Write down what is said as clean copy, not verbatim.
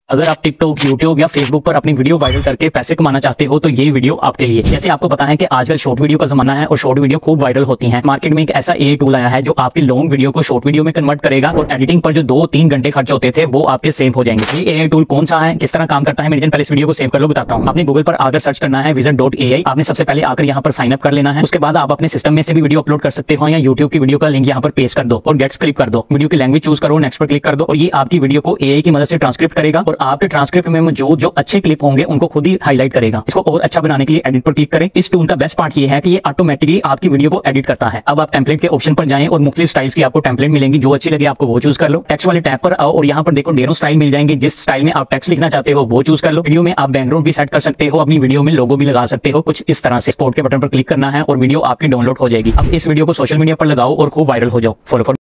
अगर आप TikTok, YouTube या फेसबुक पर अपनी वीडियो वायरल करके पैसे कमाना चाहते हो तो ये वीडियो आपके लिए। जैसे आपको पता है कि आजकल शॉर्ट वीडियो का जमाना है और शॉर्ट वीडियो खूब वायरल होती हैं। मार्केट में एक ऐसा एआई टूल आया है जो आपकी लॉन्ग वीडियो को शॉर्ट वीडियो में कन्वर्ट करेगा और एडिटिंग पर जो 2-3 घंटे खर्च होते थे वो आपके सेव हो जाएंगे। ये एआई टूल कौन सा है, किस तरह काम करता है, मेरे पहले इस वीडियो को सेव कर लो, बताता हूँ। आपने गूगल पर आकर सर्च करना है vision.ai। आपने सबसे पहले आकर यहाँ पर साइन अप कर लेना है। उसके बाद आप अपने सिस्टम में से भी वीडियो अपलोड कर सकते हो या यूट्यूब की वीडियो का लिंक यहाँ पर पेस्ट कर दो और गेट्स क्लिक कर दो। वीडियो की लैंग्वेज चूज करो, नेक्स्ट पर क्लिक कर दो और ये आपकी वीडियो को एआई की मदद से ट्रांसक्रिप्ट करेगा और आपके ट्रांसक्रिप्ट में मौजूद जो अच्छे क्लिप होंगे उनको खुद ही हाईलाइट करेगा। इसको और अच्छा बनाने के लिए एडिट पर क्लिक करें। इस टूल का बेस्ट पार्ट ये है कि ये ऑटोमेटिकली आपकी वीडियो को एडिट करता है। अब आप टेम्पलेट के ऑप्शन पर जाएं और मुख्तलिफ स्टाइल्स की आपको टेम्पलेट मिलेंगी, जो अच्छी लगे आपको वो चूज कर लो। टेक्स्ट वाले टैब पर आओ और यहाँ पर देखो ढेरों स्टाइल मिल जाएंगे। जिस स्टाइल में आप टेक्स्ट लिखना चाहते हो वो चूज कर लो। वीडियो में आप बैकग्राउंड भी सेट कर सकते हो, अपनी वीडियो में लोगो भी लगा सकते हो। कुछ इस तरह से स्पोर्ट के बटन पर क्लिक करना है और वीडियो आपकी डाउनलोड हो जाएगी। अब इस वीडियो को सोशल मीडिया पर लगाओ और खूब वायरल हो जाओ। फॉलो